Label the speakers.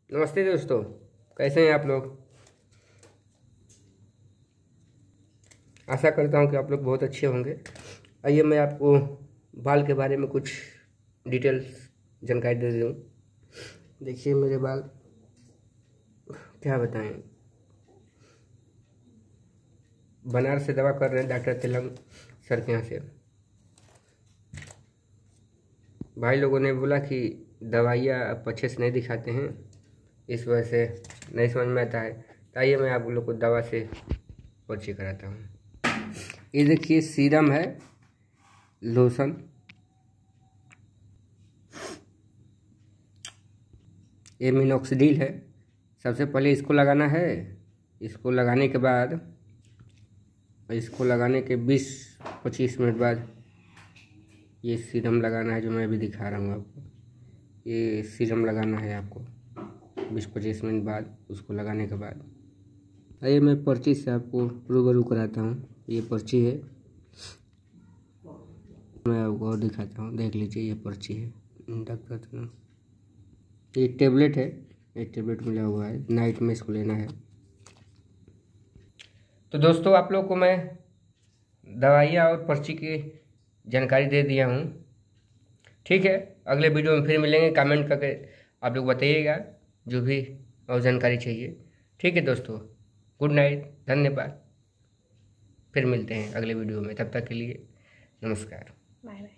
Speaker 1: नमस्ते दोस्तों, कैसे हैं आप लोग। आशा करता हूं कि आप लोग बहुत अच्छे होंगे। आइए मैं आपको बाल के बारे में कुछ डिटेल्स जानकारी दे दूँ। देखिए मेरे बाल, क्या बताएं। बनारस से दवा कर रहे हैं डॉक्टर तिलक सर के यहाँ से। भाई लोगों ने बोला कि दवाइयाँ आप अच्छे से नहीं दिखाते हैं, इस वजह से नहीं समझ में आता है। तो आइए मैं आप लोग को दवा से परिचय कराता हूँ। ये देखिए सीरम है, लोशन, ये मिनोक्सिडिल है। सबसे पहले इसको लगाना है। इसको लगाने के 20-25 मिनट बाद ये सीरम लगाना है, जो मैं अभी दिखा रहा हूँ आपको। ये सीरम लगाना है आपको 20-25 मिनट बाद। उसको लगाने के बाद आइए मैं पर्ची से आपको रूबरू कराता हूँ। ये पर्ची है, मैं आपको और दिखाता हूँ। देख लीजिए, ये पर्ची है डॉक्टर। ये टेबलेट है, ये टेबलेट मिला हुआ है, नाइट में इसको लेना है। तो दोस्तों, आप लोग को मैं दवाइयाँ और पर्ची की जानकारी दे दिया हूँ। ठीक है, अगले वीडियो में फिर मिलेंगे। कमेंट करके आप लोग बताइएगा जो भी और जानकारी चाहिए। ठीक है दोस्तों, गुड नाइट, धन्यवाद। फिर मिलते हैं अगले वीडियो में, तब तक के लिए नमस्कार, बाय बाय।